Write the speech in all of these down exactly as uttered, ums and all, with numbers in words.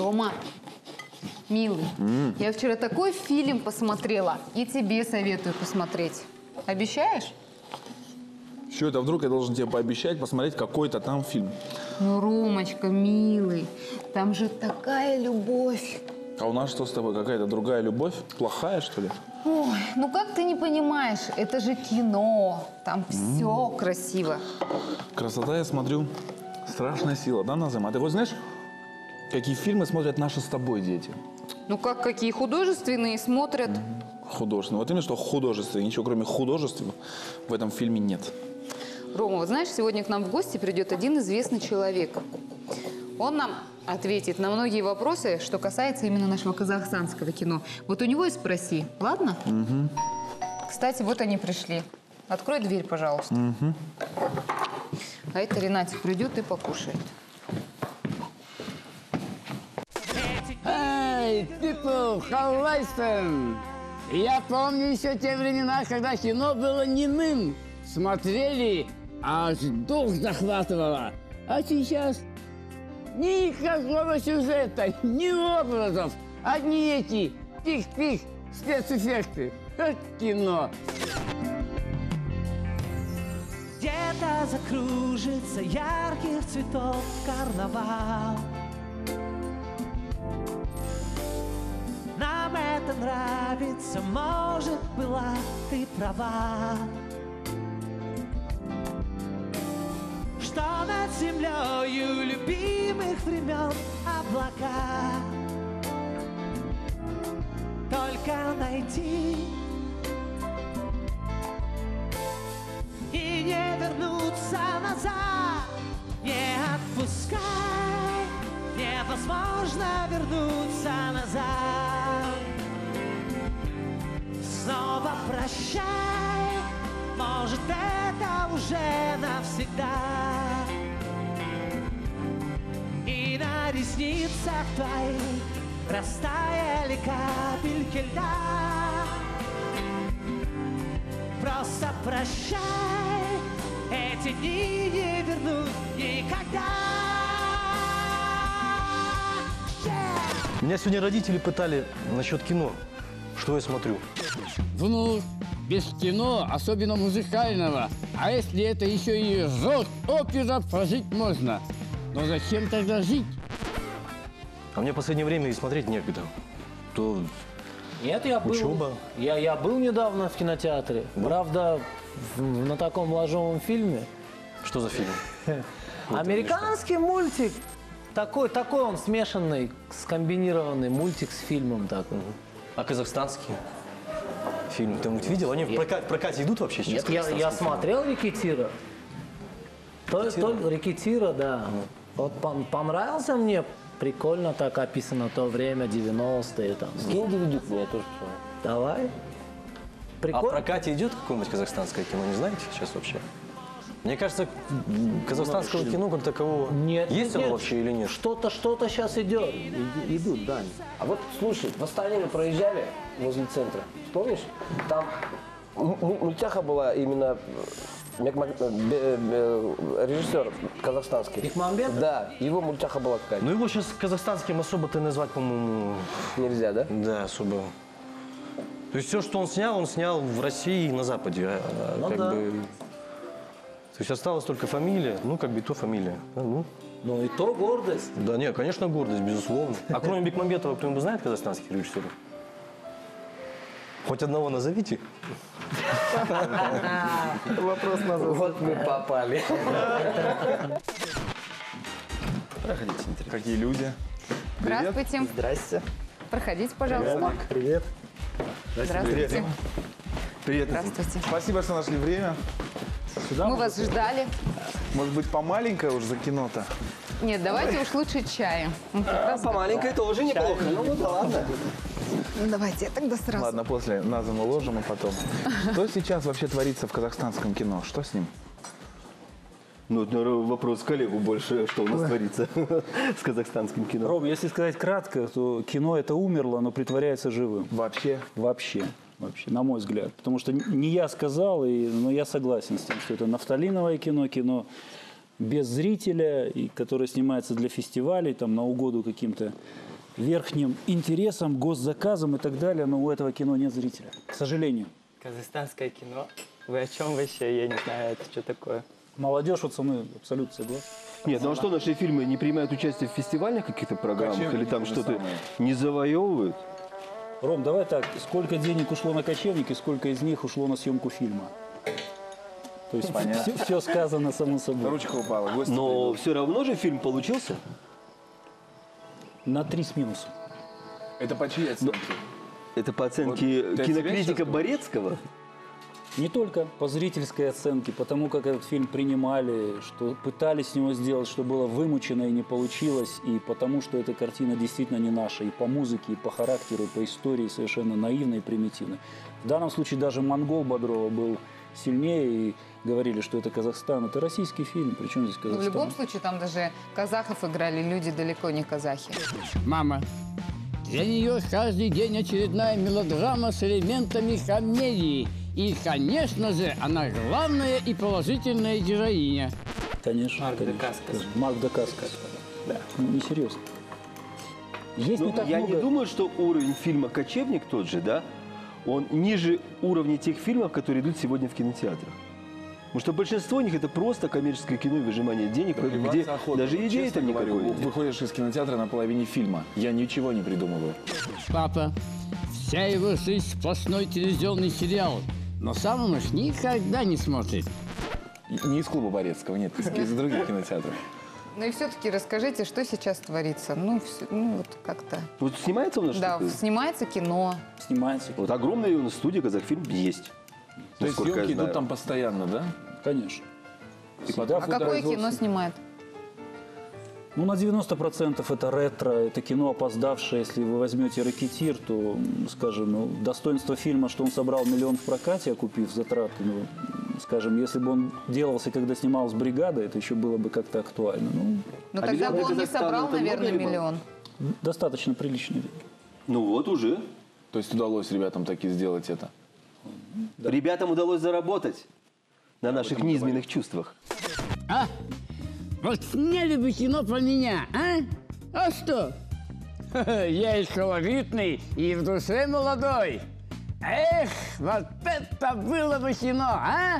Рома, милый, mm. я вчера такой фильм посмотрела, и тебе советую посмотреть. Обещаешь? Что это вдруг я должен тебе пообещать посмотреть какой-то там фильм? Ну, Ромочка, милый, там же такая любовь. А у нас что с тобой? Какая-то другая любовь? Плохая, что ли? Ой, ну как ты не понимаешь? Это же кино. Там mm. все красиво. Красота, я смотрю, страшная сила, да, Назым? А ты хоть знаешь, какие фильмы смотрят наши с тобой дети? Ну как, какие художественные смотрят? Mm. Художественные. Вот именно, что художественные. Ничего кроме художества в этом фильме нет. Рома, вот знаешь, сегодня к нам в гости придет один известный человек. Он нам ответит на многие вопросы, что касается именно нашего казахстанского кино. Вот у него и спроси, ладно? Угу. Кстати, вот они пришли. Открой дверь, пожалуйста. Угу. А это Ренатик придет и покушает. Hey, people, how listen? Я помню еще те времена, когда кино было немым. Смотрели, аж дух захватывало. А сейчас никакого сюжета, ни образов. Одни эти пих-пих спецэффекты. Как кино. Где-то закружится ярких цветов карнавал. Нам это нравится, может, была ты права. Что над землею любимых времен облака. Только найти и не вернуться назад. Не отпускай, невозможно вернуться назад. Снова прощай, может, это уже навсегда. И на ресницах твоих растаяли капельки льда. Просто прощай, эти дни не вернуть никогда. Yeah! Меня сегодня родители пытали насчет кино. Что я смотрю? Ну, без кино, особенно музыкального. А если это еще и рок-опера, прожить можно. Но зачем тогда жить? А мне в последнее время и смотреть некогда. То Нет, я был, учеба. я, я был недавно в кинотеатре. Да. Правда, в, на таком ложовом фильме. Что за фильм? Американский мультик. Такой, такой он смешанный, скомбинированный мультик с фильмом такой. А казахстанский фильм ты видел? Они в прокате, в прокате идут вообще сейчас? Нет, я, я смотрел «Рекетира». То, то, «Рекетира», да. Вот понравился мне. Прикольно так описано то время, девяностые там. Скинь ди ви ди, мне тоже посмотрю. Давай. Прикольно. А в прокате идет какое-нибудь казахстанское кино, не знаете сейчас вообще? Мне кажется, казахстанского ну, кино как такового нет, есть нет, оно вообще или нет? Что-то, что-то сейчас идет. И, идут, да. А вот, слушай, в Астане мы проезжали возле центра. Помнишь? Там мультяха была именно режиссер казахстанский. Бекмамбетов? Да, его мультяха была какая-то. Ну его сейчас казахстанским особо-то назвать, по-моему... Нельзя, да? Да, особо. То есть все, что он снял, он снял в России и на Западе. А, ну как да. бы... То есть осталась только фамилия, ну как бы и то фамилия. Ну, ну и то гордость. Да нет, конечно гордость, безусловно. А кроме Бекмамбетова, кто-нибудь знает казахстанских режиссеров? Хоть одного назовите. Вопрос назад. Вот мы попали. Проходите, интересно. Какие люди? Здравствуйте. Здрасте. Проходите, пожалуйста. Привет. Здравствуйте. Привет. Здравствуйте. Спасибо, что нашли время. Сюда мы вас ждали. Может быть, помаленькое уже за кино-то? Нет, давайте уж лучше чаем. А, помаленькое тоже неплохо. Ну, ну да ладно. Ну, давайте я тогда сразу. Ладно, после Назым уложим, и потом. Что сейчас вообще творится в казахстанском кино? Что с ним? Ну, это вопрос коллегу больше, что у нас творится с казахстанским кино. Ром, если сказать кратко, то кино это умерло, но притворяется живым. Вообще? Вообще. Вообще, на мой взгляд. Потому что не я сказал, и, но я согласен с тем, что это нафталиновое кино, кино без зрителя, и которое снимается для фестивалей, там, на угоду каким-то верхним интересам, госзаказам и так далее, но у этого кино нет зрителя, к сожалению. Казахстанское кино? Вы о чем вообще? Я не знаю, это что такое. Молодежь вот со мной абсолютно согласна. Нет, ну а что, наши фильмы не принимают участие в фестивальных каких-то программах Кочевники или там то же что-то самое. не завоевывают? Ром, давай так, сколько денег ушло на кочевники, сколько из них ушло на съемку фильма? То есть все, все сказано само собой. Ручка упала. Гости Но все равно же фильм получился. На три с минусом. придут. Это по чьей оценке? Это по оценке Вот ты от себя кинокритика сейчас Борецкого. Не только по зрительской оценке, потому как этот фильм принимали, что пытались с него сделать, что было вымучено и не получилось, и потому что эта картина действительно не наша, и по музыке, и по характеру, и по истории совершенно наивной и примитивной. В данном случае даже монгол Бодрова был сильнее, и говорили, что это Казахстан. Это российский фильм, причем здесь В Казахстан? любом случае, там даже казахов играли люди далеко не казахи. Мама. Для нее каждый день очередная мелодрама с элементами комедии. И, конечно же, она главная и положительная героиня. Конечно. Марк конечно. Дакаскос. Марк Дакаскос. Да. Несерьезно. Есть Ну, не так я много... не думаю, что уровень фильма «Кочевник» тот же, да, он ниже уровня тех фильмов, которые идут сегодня в кинотеатрах. Потому что большинство них это просто коммерческое кино и выжимание денег, где Плеваться охота. даже Вот идеи честно там говорю, никакой нет. выходишь из кинотеатра на половине фильма. Я ничего не придумываю. Папа. Вся его жизнь сплошной телевизионный сериал. Но сам он уж никогда не смотрит. Не из клуба Борецкого, нет, из, из других кинотеатров. Ну и все-таки расскажите, что сейчас творится? Ну, всё- ну вот как-то. Вот снимается у нас Да, что-то? снимается кино. Снимается. Вот огромная у нас студия «Казахфильм» есть. То есть насколько я съемки знаю. идут там постоянно, да? Конечно. И Всегда потом- А какое фотопроизводство. кино снимает? Ну, на девяносто процентов это ретро, это кино опоздавшее. Если вы возьмете «Рэкетир», то, м, скажем, ну, достоинство фильма, что он собрал миллион в прокате, окупив затраты, ну, скажем, если бы он делался, когда снималась «Бригада», это еще было бы как-то актуально. Ну, Ну А тогда миллион бы для он не Казахстана собрал, это много наверное, или мало? миллион. достаточно приличный деньги. Ну вот уже. То есть удалось ребятам таки сделать это. Ребятам удалось заработать на наших низменных чувствах. А? Вот сняли бы кино про меня, а? А что? Я и колоритный, и в душе молодой. Эх, вот это было бы кино, а?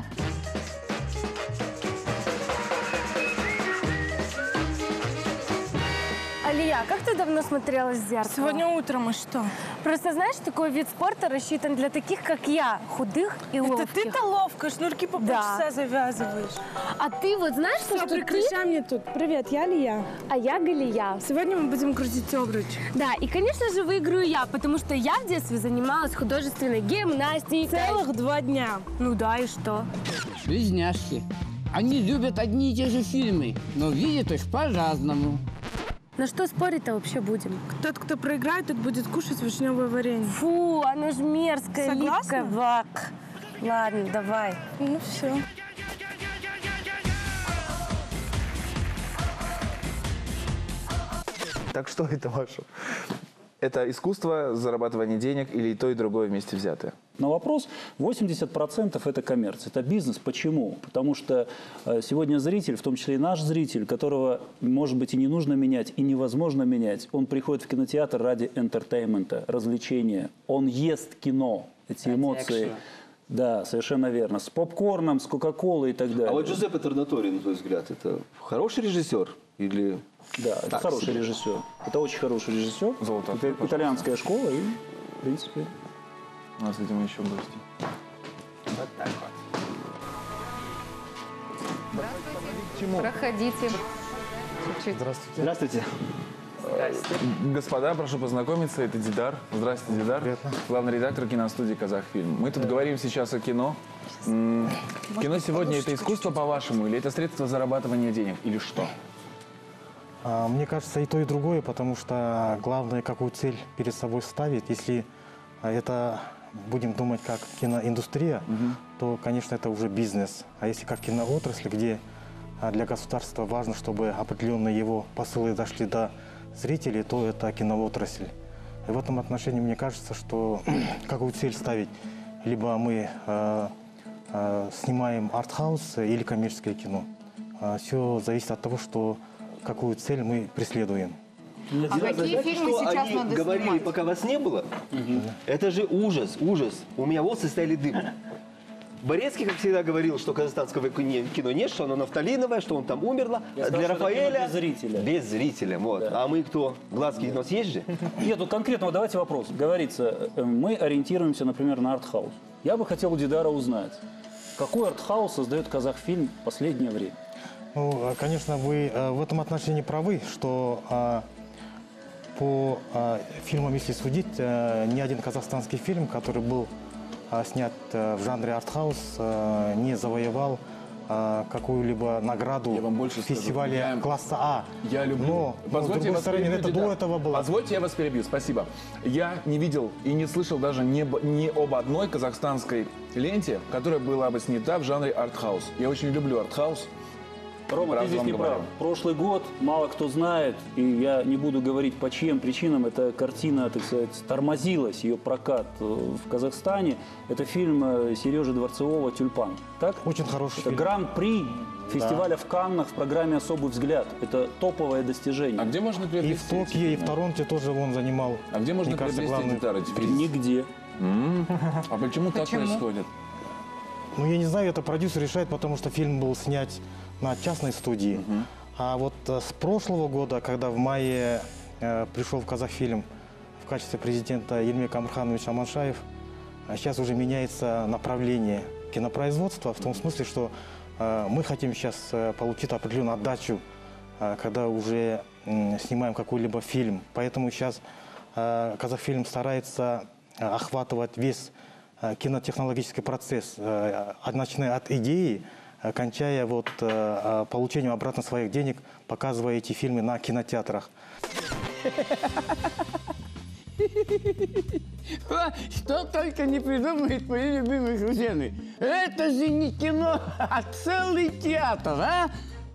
Алия, как ты давно смотрелась в зеркало? Сегодня утром, и что? Просто знаешь, такой вид спорта рассчитан для таких, как я, худых и Это ловких. ты-то ловко, шнурки по Да. полчаса завязываешь. А ты вот знаешь, Все, что ты... прекращай мне тут. Привет, я Алия. А я Галия. Сегодня мы будем крутить обруч. Да, и, конечно же, выиграю я, потому что я в детстве занималась художественной гимнастикой. Целых два дня. Ну да, и что? Близняшки. Они любят одни и те же фильмы, но видят их по-разному. На что спорить-то вообще будем? Тот, кто проиграет, тот будет кушать вишневое варенье. Фу, оно ж мерзкое, Согласна? липкое. Вак. Ладно, давай. Ну все. Так что это ваше? Это искусство, зарабатывание денег или и то, и другое вместе взятое? На вопрос восемьдесят процентов это коммерция, это бизнес. Почему? Потому что э, сегодня зритель, в том числе и наш зритель, которого, может быть, и не нужно менять, и невозможно менять, он приходит в кинотеатр ради энтертеймента, развлечения. Он ест кино, эти эмоции. Да, совершенно верно. С попкорном, с кока-колой и так далее. А вот Джузеппе Торнатори, на твой взгляд, это хороший режиссер или... Да, это Так хороший себе. режиссер. Это очень хороший режиссер. Золото, Это пожалуйста. итальянская школа и, в принципе... У нас, видимо, еще гости. Вот так вот. Проходите. Чуть-чуть. Здравствуйте. Господа, прошу познакомиться, это Дидар. Здравствуйте, Дидар. Главный редактор киностудии «Казахфильм». Мы тут говорим сейчас о кино. М, Кино сегодня – это искусство, по-вашему, или это средство зарабатывания денег, или что? А, Мне кажется, и то, и другое, потому что главное, какую цель перед собой ставить. Если а, это, будем думать, как киноиндустрия, то, конечно, это уже бизнес. А если как киноотрасль, где а, для государства важно, чтобы определенные его посылы дошли до зрителей, то это киноотрасль. И в этом отношении мне кажется, что какую цель ставить, либо мы а, а, снимаем артхаус или коммерческое кино. Все зависит от того, что какую цель мы преследуем. А какие фильмы что сейчас они надо говорили, снимать? пока вас не было? Это же ужас, ужас. У меня волосы стояли дымом. Борецкий, как всегда, говорил, что казахстанского кино нет, что оно нафталиновое, что он там умерло. Я сказал, Для что это Рафаэля кино без зрителя. Без зрителя, вот. Да. А мы кто? Глазки нос есть же? Нет, тут конкретно, вот давайте вопрос. Говорится, э, мы ориентируемся, например, на артхаус. Я бы хотел у Дидара узнать, какой артхаус создает казахфильм в последнее время? Ну, конечно, вы э, в этом отношении правы, что э, по э, фильмам, если судить, э, ни один казахстанский фильм, который был э, снят э, в жанре артхаус, э, не завоевал э, какую-либо награду Я вам больше фестиваля скажу. Я- класса А. Я люблю. Но, но с Позвольте, я другой вас стороны, перебью, это Дидар. до этого было. Позвольте, я вас перебью, спасибо. Я не видел и не слышал даже ни, об- ни об одной казахстанской ленте, которая была бы снята в жанре артхаус. Я очень люблю артхаус. Рома, ты Правду здесь вам не говорю. прав. Прошлый год, мало кто знает, и я не буду говорить по чьим причинам, эта картина, так сказать, тормозилась, ее прокат э, в Казахстане. Это фильм э, Сережи Дворцевого «Тюльпан». Так? Очень хороший Это фильм. гран-при фестиваля в Каннах в программе «Особый взгляд». Это топовое достижение. А где можно И приобрести? в Токио, и в Торонто тоже он занимал. А где можно мне кажется, приобрести главный- Дидар эти фильмы? Нигде. М. А почему так Почему? происходит? Ну, я не знаю, это продюсер решает, потому что фильм был снят на частной студии. А вот э, с прошлого года, когда в мае э, пришел в Казахфильм в качестве президента Ельмек Амирханович Аманшаев, а сейчас уже меняется направление кинопроизводства в том смысле, что э, мы хотим сейчас э, получить определенную отдачу, э, когда уже м, снимаем какой-либо фильм. Поэтому сейчас э, Казахфильм старается э, охватывать весь э, кинотехнологический процесс, э, от- начиная от идеи, э, кончая вот, э, э, получением обратно своих денег, показывая эти фильмы на кинотеатрах. Ха, Что только не придумают мои любимые грузины. Это же не кино, а целый театр, а?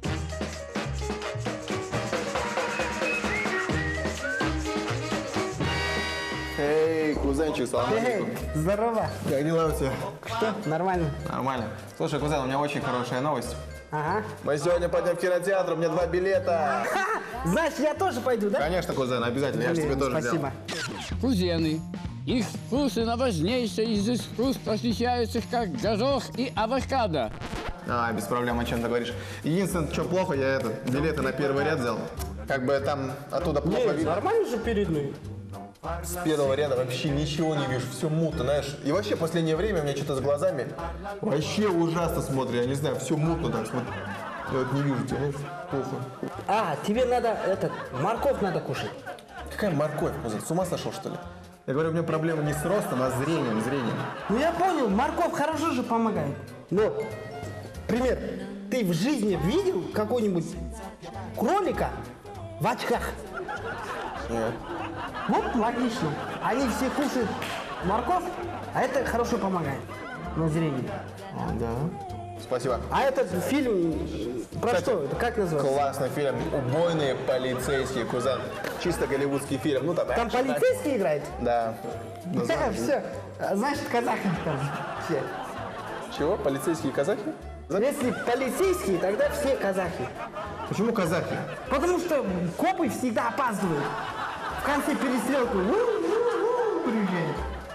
Эй, кузенчик, салам алейкум. Здорово. Как дела у тебя? Что? Нормально. Нормально. Слушай, кузен, у меня очень хорошая новость. Ага. Мы сегодня пойдем в кинотеатр, у меня два билета. Значит, я тоже пойду, да? Конечно, кузен, обязательно, я же тебе тоже взял. Спасибо. Кузены, искусственно важнейшее из искусств, освещающих как горох и авокадо. А, без проблем, о чем ты говоришь. Единственное, что плохо, я это, билеты на первый ряд взял. Как бы там оттуда плохо Не, видно. нормально же передний. С первого ряда вообще ничего не вижу, все мутно, знаешь. И вообще, в последнее время у меня что-то с глазами вообще ужасно смотрю, я не знаю, все мутно так смотрю. Я вот не вижу тебя, знаешь, плохо. А, тебе надо, этот, морковь надо кушать. Какая морковь, кузен, с ума сошел, что ли? Я говорю, у меня проблема не с ростом, а с зрением, зрением. Ну я понял, морковь хорошо же помогает. Но, пример, ты в жизни видел какого-нибудь кролика в очках? Нет. Вот логично. Они все кушают морковь, а это хорошо помогает на зрение. Да. Спасибо. А этот фильм про Кстати, что? Это как называется? Классный фильм. Убойные полицейские, кузен. Чисто голливудский фильм. Ну, там, Там экшен, полицейский играет? Да. Да, Название. все. Значит, казахи там все. Чего? Полицейские казахи? Если полицейские, тогда все казахи. Почему казахи? Потому что копы всегда опаздывают. В конце перестрелки у-у-у-у приезжают.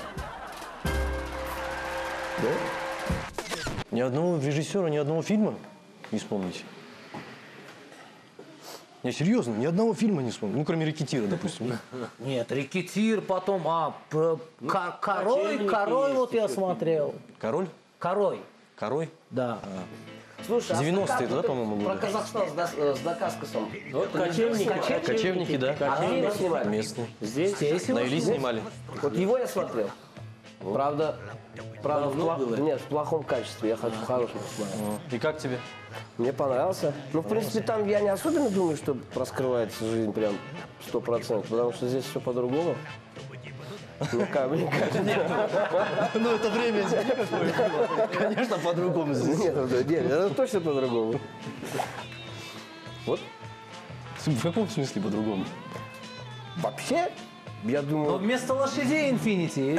Ни одного режиссера, ни одного фильма не вспомните. Не, серьезно, ни одного фильма не вспомню. Ну, кроме «Рэкетира», допустим. Нет, «Рэкетир», потом, а, про- ко- «Король», Кочевники «Король» есть вот я еще. смотрел. «Король»? «Король». «Король»? Да. Слушай, а девяностые, как да, ты по-моему, Про годы? Казахстан с, Дас- с Дакаскасом. Вот «Кочевники». Кочевники, да. А где его снимали? Местные. Здесь? Здесь На его Или снимали. снимали. Вот его я смотрел. Правда, правда в, Давно плох- было? нет, в плохом качестве. Я хочу в хорошем посмотреть. И как тебе? Мне понравился. Ну, в принципе, там я не особенно думаю, что раскрывается жизнь прям сто процентов, потому что здесь все по-другому. Мне ка- мне кажется. Ну, это время какое было. Конечно, по-другому здесь. Нет, это нет, это точно по-другому. Вот. В каком смысле по-другому? Вообще, я Но думаю, вместо лошадей «Инфинити».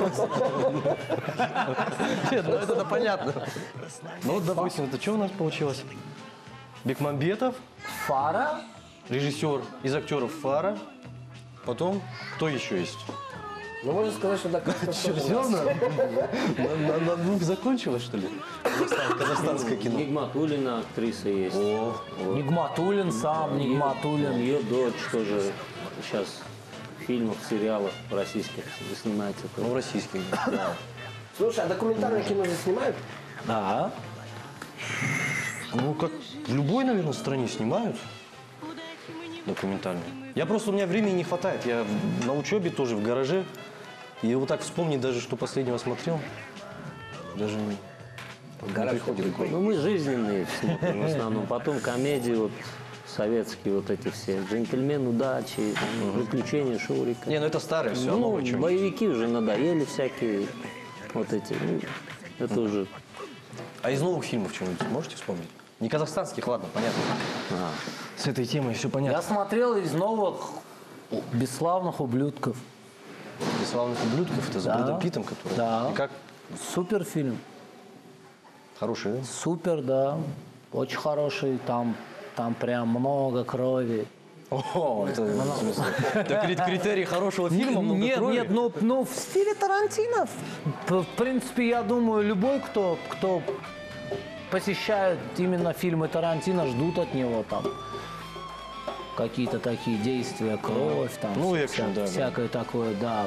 Нет, ну это понятно. Ну, вот, допустим, это что у нас получилось? Бекмамбетов, Фара, режиссер из актеров «Фара». Потом, кто еще есть? Ну, можно сказать, что так Что, все? На, на двух закончилось, что ли? Казахстанское кино. Нигматуллина актриса есть. О, вот. Нигматуллин сам, Нигматуллин. Ее дочь тоже сейчас в фильмах, сериалах российских снимается. Ну, российских, да. Слушай, а документальное кино здесь снимают? Да. Ну, как в любой, наверное, стране снимают документальные. Я просто, у меня времени не хватает. Я на учебе тоже в гараже. И вот так вспомнить даже, что последнего смотрел, даже не, не приходит. Ну, мы жизненные смотрим в основном. Потом комедии, вот, советские вот эти все. «Джентльмен удачи», «Приключения Шурика». Не, ну это старое все. Ну, новое что-нибудь. боевики уже надоели всякие. Вот эти. Ну, это уже... А из новых фильмов что-нибудь можете вспомнить? Не казахстанских, ладно, понятно. А, с этой темой все понятно. Я смотрел из новых «Бесславных ублюдков». «Бесславных ублюдков» — это за Да. Брэдом Питтом, который... Да. И как? Супер фильм. Хороший, да? Супер, да. Очень хороший. Там, там прям много крови. О, это в смысле? Это критерий хорошего фильма, много Нет, крови? нет, ну, ну в стиле Тарантино. В, в принципе, я думаю, любой, кто, кто посещает именно фильмы Тарантино, ждут от него там какие-то такие действия, кровь, там, Ну, вся- экшен, да, да. всякое такое, да.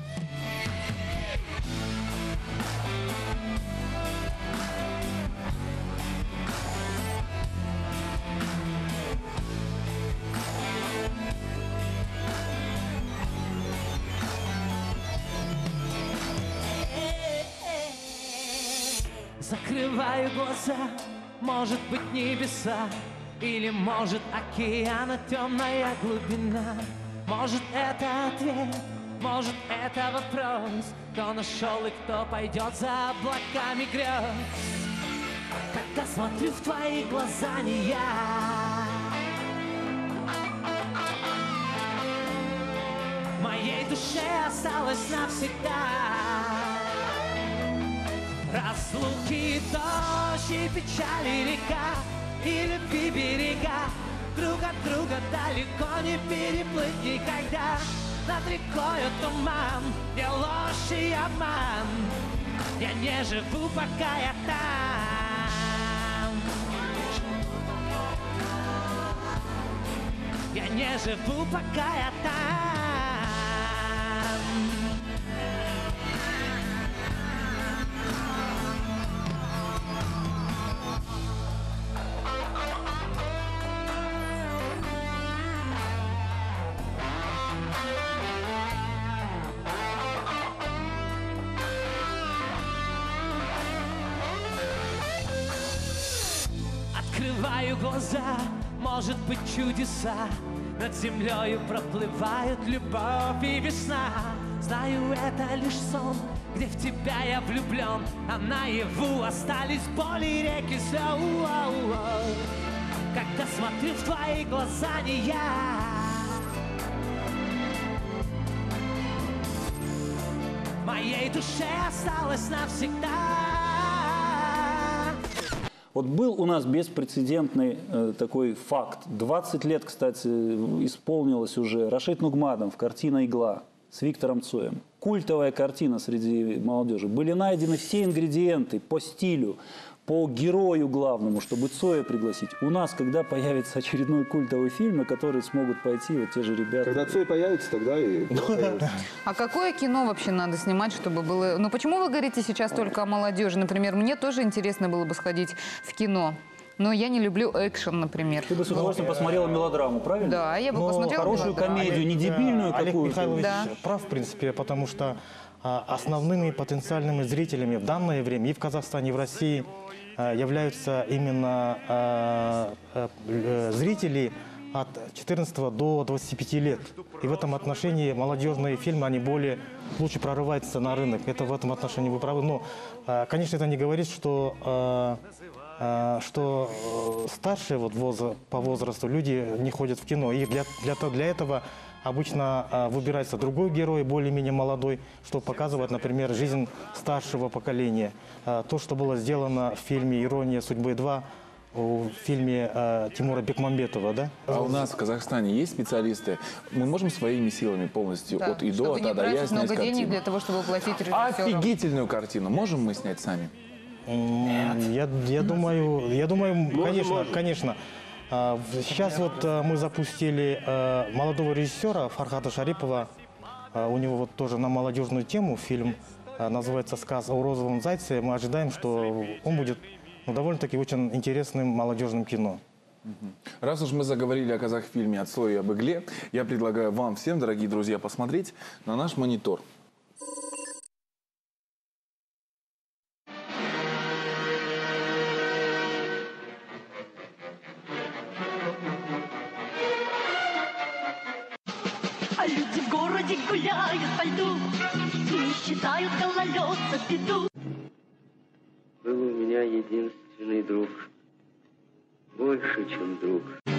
Закрываю глаза, может быть небеса, или может океана темная глубина. Может это ответ, может это вопрос, кто нашел и кто пойдет за облаками грез. Когда смотрю в твои глаза, не я, моей душе осталось навсегда разлуки, дождь и печали река, и любви берега, друг от друга далеко не переплыть никогда. Над рекою туман, где ложь и обман, я не живу, пока я там. Я не живу, пока я там. Открываю глаза, может быть чудеса, над землею проплывают любовь и весна. Знаю, это лишь сон, где в тебя я влюблен, а наяву остались боли, реки слез. Когда смотрю в твои глаза, не я, моей душе осталось навсегда. Вот был у нас беспрецедентный э, такой факт. двадцать лет, кстати, исполнилось уже. Рашид Нугмадов, картина «Игла» с Виктором Цоем. Культовая картина среди молодежи. Были найдены все ингредиенты по стилю, по герою главному, чтобы Цоя пригласить. У нас, когда появится очередной культовый фильм, на который смогут пойти вот те же ребята. Когда Цой появится, тогда и... А какое кино вообще надо снимать, чтобы было... Ну почему вы говорите сейчас только о молодежи? Например, мне тоже интересно было бы сходить в кино. Но я не люблю экшен, например. Ты бы с удовольствием посмотрела мелодраму, правильно? Да, я бы Но посмотрела хорошую мелодраму. комедию, не дебильную Олег какую-то. Михайлович Да. прав, в принципе, потому что а, основными потенциальными зрителями в данное время и в Казахстане, и в России а, являются именно а, а, э, зрители от четырнадцати до двадцати пяти лет. И в этом отношении молодежные фильмы, они более лучше прорываются на рынок. Это в этом отношении вы правы. Но, а, конечно, это не говорит, что... а, что старшие вот возраст, по возрасту люди не ходят в кино. И для, для, для этого обычно а, выбирается другой герой, более-менее молодой, чтобы показывать, например, жизнь старшего поколения. А, то, что было сделано в фильме «Ирония судьбы два», в фильме э, Тимура Бекмамбетова, да? А у нас в Казахстане есть специалисты? Мы можем своими силами полностью Да, от и до, чтобы от не а до я тратить снять много денег картину? для того, чтобы платить режиссерам. Офигительную картину можем мы снять сами? Я, я думаю, я думаю, Можем, конечно, можем. конечно. А, в- Сейчас вот а, мы запустили а, молодого режиссера Фархата Шарипова. А, У него вот тоже на молодежную тему фильм а, называется «Сказ о розовом зайце». Мы ожидаем, что он будет ну, довольно-таки очень интересным молодежным кино. Раз уж мы заговорили о казахфильме «От слоя и об игле», я предлагаю вам всем, дорогие друзья, посмотреть на наш монитор. А люди в городе гуляют по льду и считают гололед за беду. Был у меня единственный друг, больше, чем друг.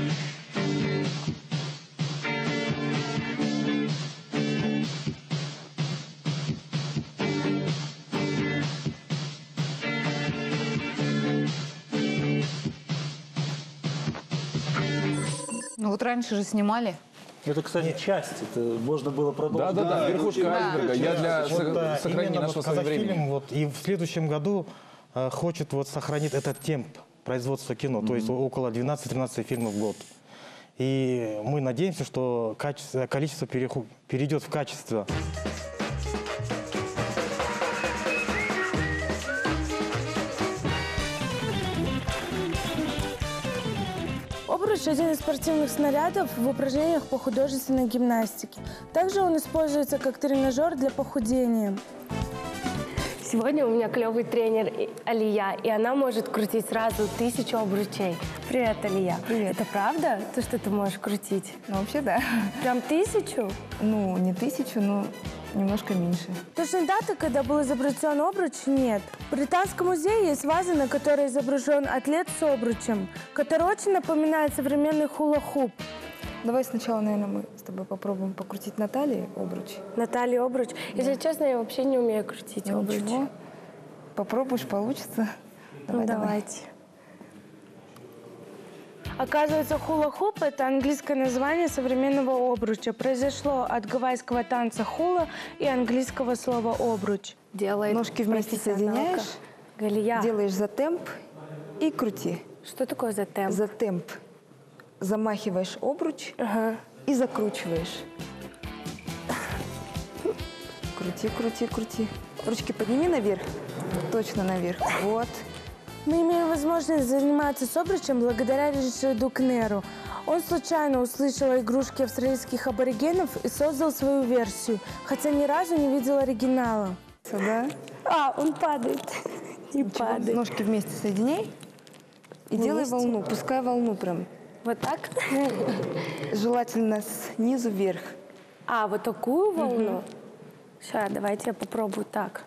Ну вот раньше же снимали. Это, кстати, часть. Это можно было продолжить. Да-да-да, верхушка айсберга. Я для Вот, со- а, сохранения именно нашего вот с вами Казахфильм времени. вот, и в следующем году а, хочет вот сохранить этот темп производства кино, то есть около двенадцати-тринадцати фильмов в год. И мы надеемся, что качество, количество переху- перейдет в качество. Обруч – один из спортивных снарядов в упражнениях по художественной гимнастике. Также он используется как тренажер для похудения. Сегодня у меня клевый тренер Алия, и она может крутить сразу тысячу обручей. Привет, Алия. Привет. Это правда, то, что ты можешь крутить? Ну, вообще, да. Прям тысячу? Ну, не тысячу, но немножко меньше. Точной даты, когда был изобретен обруч, нет. В Британском музее есть ваза, на которой изображен атлет с обручем, который очень напоминает современный хула-хуп. Давай сначала, наверное, мы с тобой попробуем покрутить Наталье обруч. Наталья обруч. Если честно, я вообще не умею крутить Ну, обруч. ничего. Попробуешь, получится. Ну, давайте. Оказывается, хула-хуп – это английское название современного обруча. Произошло от гавайского танца хула и английского слова обруч. Делает Ножки вместе соединяешь, Галия. делаешь за темп и крути. Что такое за темп? За темп. Замахиваешь обруч и закручиваешь. Крути, крути, крути. Ручки подними наверх. Точно наверх. Вот. Мы имеем возможность заниматься с обручем благодаря режиссеру Дукнеру. Он случайно услышал игрушки австралийских аборигенов и создал свою версию, хотя ни разу не видел оригинала. Да? А, он падает. Не Ничего, падает. Ножки вместе соединяй и делай Вместе? волну. Пускай волну прям. Вот так? Желательно снизу вверх. А, вот такую волну? Сейчас, давайте я попробую так.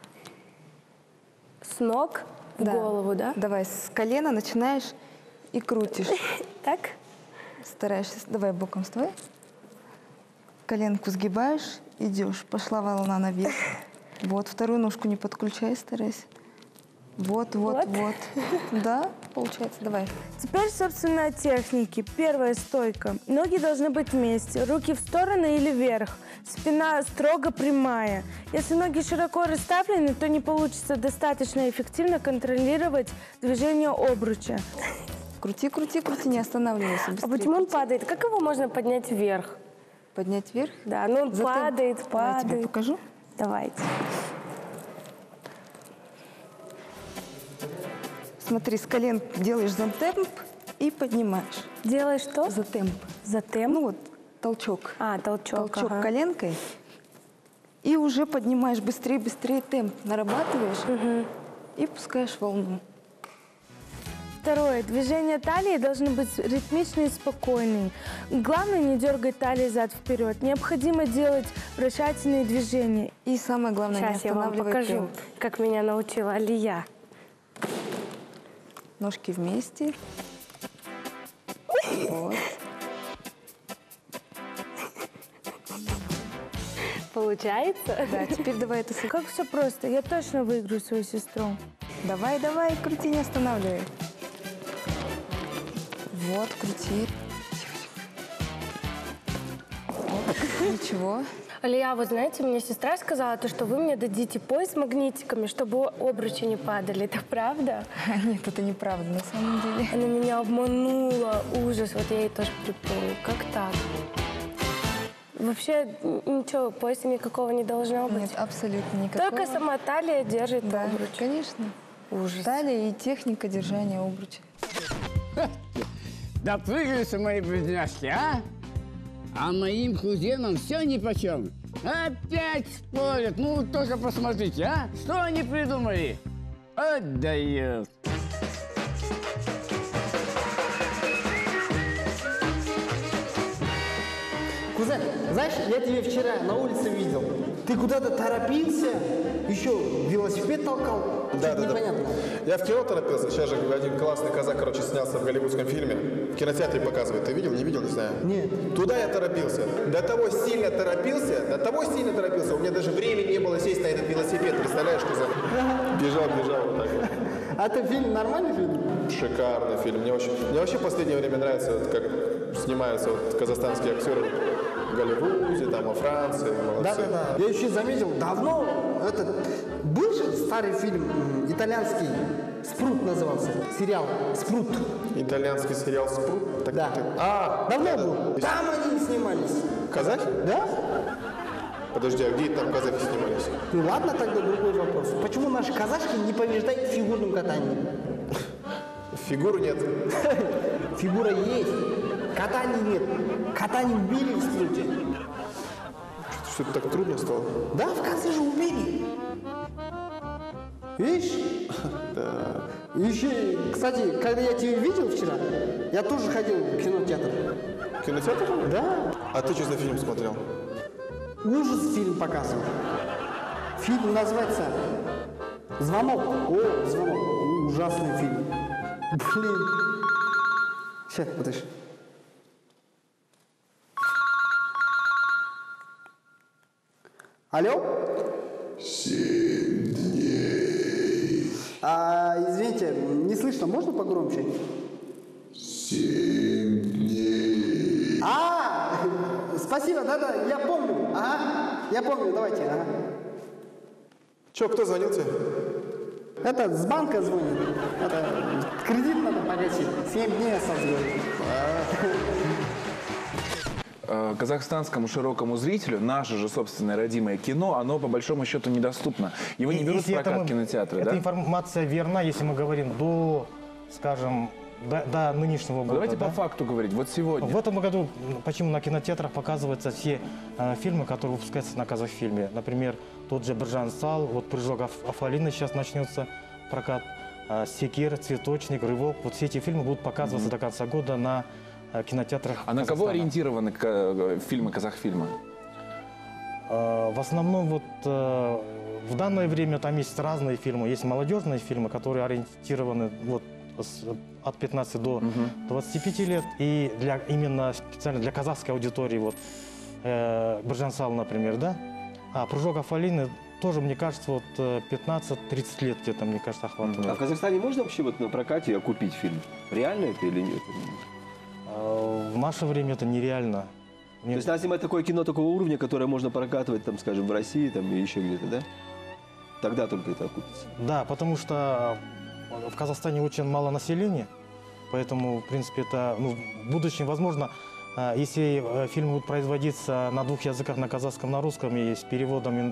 С ног в Да. голову, да? Давай, с колена начинаешь и крутишь. Так? Стараешься. Давай боком стой. Коленку сгибаешь, идешь. Пошла волна наверх. Вот, вторую ножку не подключай, старайся. Вот, вот, Вот. вот. Да, получается. Давай. Теперь, собственно, о технике. Первая стойка. Ноги должны быть вместе, руки в стороны или вверх. Спина строго прямая. Если ноги широко расставлены, то не получится достаточно эффективно контролировать движение обруча. Крути, крути, крути, не останавливайся. А быстрее почему он крути. падает? Как его можно поднять вверх? Поднять вверх? Да, ну он Затем- падает, Давай я тебе падает. покажу. Давайте. Смотри, с колен делаешь за темп и поднимаешь. Делаешь что? За темп. За темп? Ну вот, толчок. А, толчок. Толчок ага. коленкой. И уже поднимаешь быстрее, быстрее темп. Нарабатываешь и пускаешь волну. Второе. Движения талии должны быть ритмичные и спокойные. Главное, не дергать талией зад-вперед. Необходимо делать вращательные движения. И самое главное, Сейчас не я вам останавливай покажу, темп. как меня научила Алия. Ножки вместе. Вот. Получается? Да, теперь давай это... Как все просто. Я точно выиграю свою сестру. Давай, давай, крути, не останавливай. Вот, крути. Вот, ничего. Алия, вы знаете, мне сестра сказала, то, что вы мне дадите пояс с магнитиками, чтобы обручи не падали. Это правда? Нет, это неправда на самом деле. Она меня обманула. Ужас. Вот я ей тоже припомню. Как так? Вообще ничего, пояса никакого не должно быть? Нет, абсолютно никакого. Только сама талия держит да, обруч. Конечно. Ужас. Талия и техника держания обруча. Допрыгаются мои близняшки, а? А моим кузенам все нипочем. Опять спорят. Ну, только посмотрите, а? Что они придумали? Отдают. Кузен, знаешь, я тебя вчера на улице видел. Ты куда-то торопился, еще велосипед толкал. Да, да, непонятно. да. Я в кино торопился. Сейчас же один классный казак, короче, снялся в голливудском фильме. В кинотеатре показывают. Ты видел, не видел, не знаю. Нет. Туда я торопился. До того сильно торопился, до того сильно торопился. У меня даже времени не было сесть на этот велосипед. Представляешь, кузен? Бежал, бежал вот так вот. А это фильм, нормальный фильм? Шикарный фильм. Мне, очень, мне вообще в последнее время нравится, вот, как снимаются вот, казахстанские актеры в Голливуде, там, во Франции. Молодцы. Да, да, да. Я еще заметил, давно этот был же старый фильм м, итальянский, «Спрут» назывался, сериал «Спрут». Итальянский сериал «Спрут»? Так, да. Так, а, давно да, был. да. Там они снимались. Казахи? Да. Подожди, а где там казахи снимались? Ну ладно, тогда другой вопрос. Почему наши казашки не побеждают в фигурном катании? Фигуры нет. Фигура есть. Катания нет. Катание убили в спруте. Что-то так трудно стало? Да, в конце же убили. Видишь? Да. Еще, кстати, когда я тебя видел вчера, я тоже ходил в кинотеатр. Кинотеатр? Да. А ты что за фильм смотрел? Ужас фильм показывал. Фильм называется «Звонок». О, «Звонок». Ужасный фильм. Блин. Сейчас, подожди. Алло? Семь дней. А, извините, не слышно, можно погромче? Семь дней. А, спасибо, да-да, я помню. Ага, я помню, давайте, ага. Че, кто звонил тебе? Это с банка звонит. Это кредит надо погасить. Семь дней осталось, говорит. Казахстанскому широкому зрителю наше же собственное родимое кино, оно по большому счету недоступно. Его не берут в прокат в кинотеатры, эта да? информация верна, если мы говорим до, скажем, до, до нынешнего года. Давайте да? по факту говорить. Вот сегодня. В этом году почему на кинотеатрах показываются все э, фильмы, которые выпускаются на Казахфильме. Например, тот же Биржан Сал, вот «Прыжок Аф Афалины» сейчас начнется прокат, э, «Секир», «Цветочник», «Рывок». Вот все эти фильмы будут показываться mm-hmm. до конца года на э, кинотеатрах. А на кого ориентированы э, фильмы Казахфильма? Э, в основном вот э, в данное время там есть разные фильмы. Есть молодежные фильмы, которые ориентированы вот, с, от пятнадцати до двадцати пяти лет. И для, именно специально для казахской аудитории, вот э, Биржан Сал, например, да? А «Прыжок Афалины» тоже, мне кажется, вот пятнадцать-тридцать лет где-то, мне кажется, охватывает. А в Казахстане можно вообще вот на прокате купить фильм? Реально это или нет? А, в наше время это нереально. То есть надо снимать такое кино такого уровня, которое можно прокатывать, там, скажем, в России там, и еще где-то, да? Тогда только это окупится. Да, потому что в Казахстане очень мало населения, поэтому, в принципе, это ну, в будущем, возможно, если фильмы будут производиться на двух языках, на казахском, на русском, и с переводом,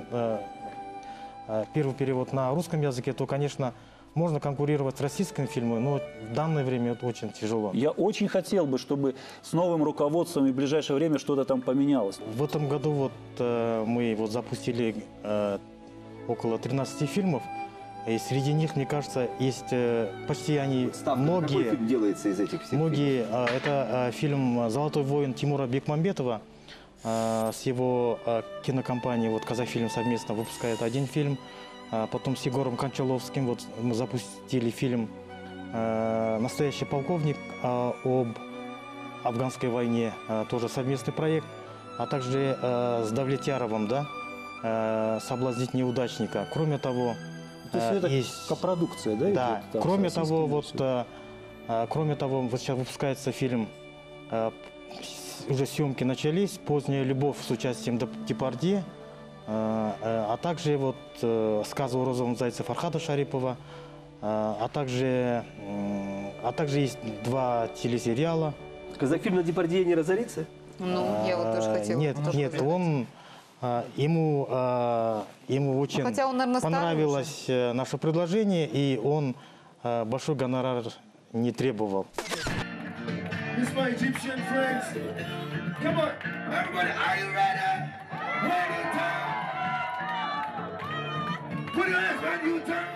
первый перевод на русском языке, то, конечно, можно конкурировать с российскими фильмами, но в данное время это очень тяжело. Я очень хотел бы, чтобы с новым руководством и в ближайшее время что-то там поменялось. В этом году вот мы вот запустили около тринадцати фильмов. И среди них, мне кажется, есть почти они, Ставка, многие... Какой фильм делается из этих всех Многие, фильмов? это фильм «Золотой воин» Тимура Бекмамбетова. С его кинокомпанией вот, «Казахфильм» совместно выпускает один фильм. Потом с Егором Кончаловским вот, мы запустили фильм «Настоящий полковник» об афганской войне. Тоже совместный проект. А также с Давлетяровым, да, «Соблазнить неудачника». Кроме того, То есть это есть копродукция, да? Да. Идет, там, Кроме того, вот А, кроме того, вот сейчас выпускается фильм, а, уже съемки начались, «Поздняя любовь» с участием Депардье, а, а также вот «Сказы о розовом зайце» Фархада Шарипова, а, а также, а также есть два телесериала. Казахфильм на Депардье не разорится? Ну, я вот тоже хотела. Нет, нет, он, а, ему, а, ему очень Ну, хотя он, наверное, старый понравилось э, наше предложение, и он а, большой гонорар не требовал. This is my Egyptian friends. Come on, everybody, are you ready? Ready, time. Put your hands behind you, time.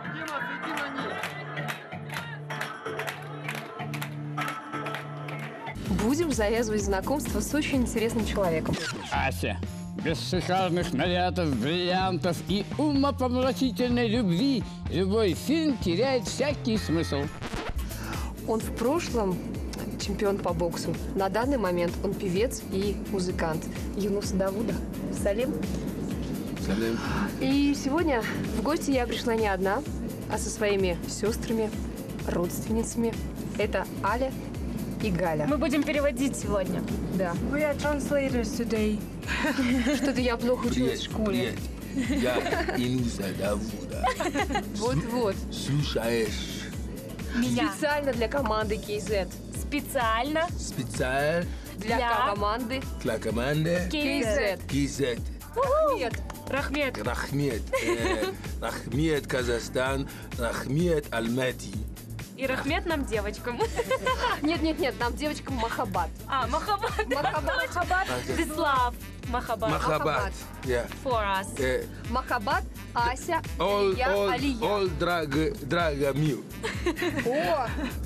Будем завязывать знакомство с очень интересным человеком. Ася, без шикарных нарядов, бриллиантов и умопомрачительной любви любой фильм теряет всякий смысл. Он в прошлом чемпион по боксу. На данный момент он певец и музыкант. Юнус Давуда. Салим. Салим. И сегодня в гости я пришла не одна, а со своими сестрами, родственницами. Это Аля и Галя. Мы будем переводить сегодня. Да. We are translators today. Что-то я плохо училась в школе. Привет. Я Юнуса Давуда. Вот-вот. Слушаешь? Меня. Специально для команды кей зет. Специально Специально для, Для команды для команды кей зет. кей зет. Рахмет. Рахмет. Рахмет. э, Рахмет, Казахстан. Рахмет, Алмати. И Рахмет нам девочкам. Нет-нет-нет, нам девочкам Махаббат. А, Махаббат. Махаббат. Махаббат. This love. Махаббат. Махаббат. Yeah. For us. Э, Махаббат, Ася, All, я, all, Алия. all drag, drag mil. О!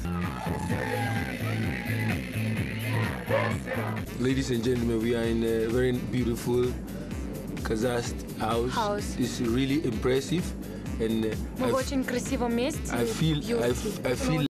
Ladies and gentlemen, we are in a very beautiful Kazakh house. House. It's really impressive, and uh, Мы I, в очень красивом месте. I feel, I, Beauty. I feel